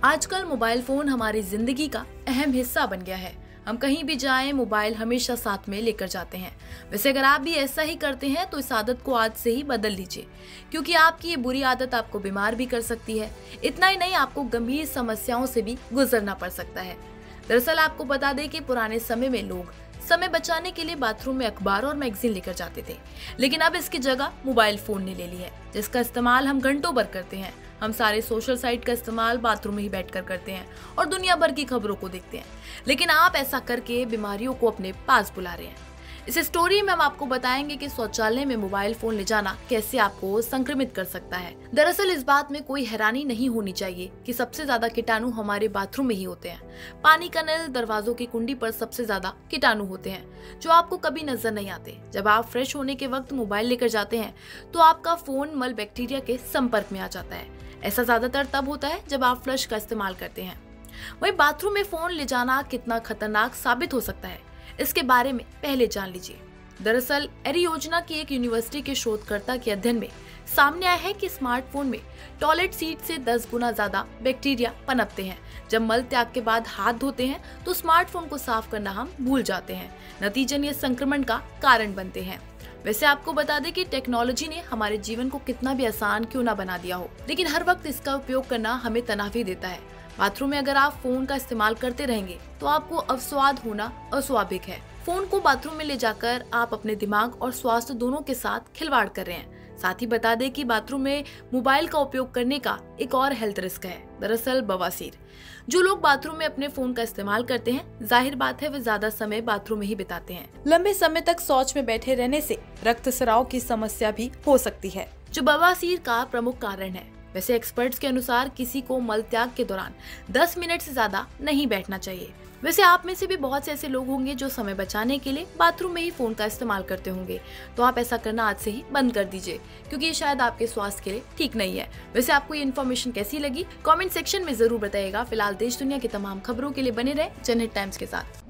आजकल mobile phone हमारी जिंदगी का अहम हिस्सा बन गया है। हम कहीं भी जाएं, मोबाइल हमेशा साथ में लेकर जाते हैं। वैसे अगर आप भी ऐसा ही करते हैं तो इस आदत को आज से ही बदल लीजिए, क्योंकि आपकी ये बुरी आदत आपको बीमार भी कर सकती है। इतना ही नहीं, आपको गंभीर समस्याओं से भी गुजरना पड़ सकता है। दरअसल आपको बता दें कि पुराने समय में लोग समय बचाने के लिए बाथरूम में अखबार और मैगजीन लेकर जाते थे, लेकिन अब इसकी जगह मोबाइल फोन ने ले ली है, जिसका इस्तेमाल हम घंटों भर करते हैं। हम सारे सोशल साइट का इस्तेमाल बाथरूम में ही बैठकर करते हैं और दुनिया भर की खबरों को देखते हैं, लेकिन आप ऐसा करके बीमारियों को अपने पास बुला रहे हैं। इस स्टोरी में हम आपको बताएंगे कि शौचालय में मोबाइल फोन ले जाना कैसे आपको संक्रमित कर सकता है। दरअसल इस बात में कोई हैरानी नहीं होनी चाहिए कि सबसे ज्यादा कीटाणु हमारे बाथरूम में ही होते हैं। पानी का नल, दरवाजों की कुंडी पर सबसे ज्यादा कीटाणु होते हैं, जो आपको कभी नजर नहीं आते। जब आप फ्रेश होने के वक्त मोबाइल लेकर जाते हैं तो आपका फोन मल बैक्टीरिया के संपर्क में आ जाता है। ऐसा ज्यादातर तब होता है जब आप फ्लश का इस्तेमाल करते हैं। वहीं बाथरूम में फोन ले जाना कितना खतरनाक साबित हो सकता है, इसके बारे में पहले जान लीजिए। दरअसल एरियोजना की एक यूनिवर्सिटी के शोधकर्ता के अध्ययन में सामने आया है कि स्मार्टफोन में टॉयलेट सीट से 10 गुना ज्यादा बैक्टीरिया पनपते हैं। जब मल त्याग के बाद हाथ धोते हैं तो स्मार्टफोन को साफ करना हम भूल जाते हैं। नतीजन ये संक्रमण का कारण बनते हैं। वैसे आपको बता दें कि टेक्नोलॉजी ने हमारे जीवन को कितना भी आसान क्यों ना बना दिया हो, लेकिन हर वक्त इसका उपयोग करना हमें तनाव ही देता है। बाथरूम में अगर आप फोन का इस्तेमाल करते रहेंगे तो आपको अवस्वाद होना अस्वाभाविक है। फोन को बाथरूम में ले जाकर आप अपने दिमाग और स्वास्थ्य दोनों के साथ खिलवाड़ कर रहे हैं। साथ ही बता दें कि बाथरूम में मोबाइल का उपयोग करने का एक और हेल्थ रिस्क है, दरअसल बवासीर। जो लोग बाथरूम में अपने फोन का इस्तेमाल करते हैं, जाहिर बात है वे ज्यादा समय बाथरूम में ही बिताते हैं। लंबे समय तक शौच में बैठे रहने से रक्तस्राव की समस्या भी हो सकती है, जो बवासीर का प्रमुख कारण है। वैसे एक्सपर्ट्स के अनुसार किसी को मल त्याग के दौरान 10 मिनट से ज्यादा नहीं बैठना चाहिए। वैसे आप में से भी बहुत से ऐसे लोग होंगे जो समय बचाने के लिए बाथरूम में ही फोन का इस्तेमाल करते होंगे, तो आप ऐसा करना आज से ही बंद कर दीजिए, क्योंकि ये शायद आपके स्वास्थ्य के लिए ठीक नहीं है। वैसे आपको ये इन्फॉर्मेशन कैसी लगी, कमेंट सेक्शन में जरूर बताइएगा। फिलहाल देश दुनिया की तमाम खबरों के लिए बने रहे जनहित टाइम्स के साथ।